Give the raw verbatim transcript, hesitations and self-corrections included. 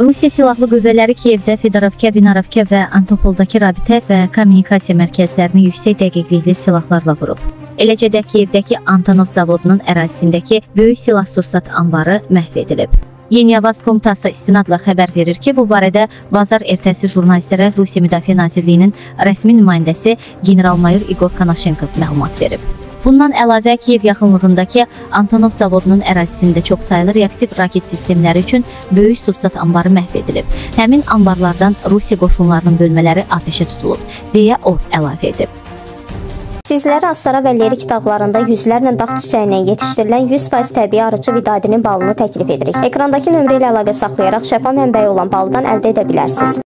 Rusiya Silahlı Qüvvələri Kiyevdə Fedorovka, Vinarovka və Antopoldakı rabitə və kommunikasiya mərkəzlərini yüksək dəqiqlikli silahlarla vurub. Eləcə də Kiyevdəki Antonov zavodunun ərazisindəki böyük silah-sursat anbarı məhv edilib. Yeni-Avaz Komitası istinadla xəbər verir ki, bu barədə bazar ertəsi jurnalistlərə Rusiya Müdafiə Nazirliyinin rəsmi nümayəndəsi general-mayor İqor Konashenkov məlumat verib. Bundan əlavə, Kiyev yaxınlığındakı Antonov zavodunun ərazisində çoxsaylı reaktiv raket sistemləri üçün böyük sursat anbarı məhv edilib. Həmin anbarlardan Rusiya qoşunlarının bölmələri atəşə tutulub, deyə o əlavə edib. Sizlərə Astara və Lerik dağlarında yüzlərlə dağ çiçəyindən yetişdirilən yüz faiz təbii arıcı vidadinin balını təklif edirik. Ekrandakı nömrə ilə əlaqə saxlayaraq şəfa mənbəyi olan baldan əldə edə bilərsiniz.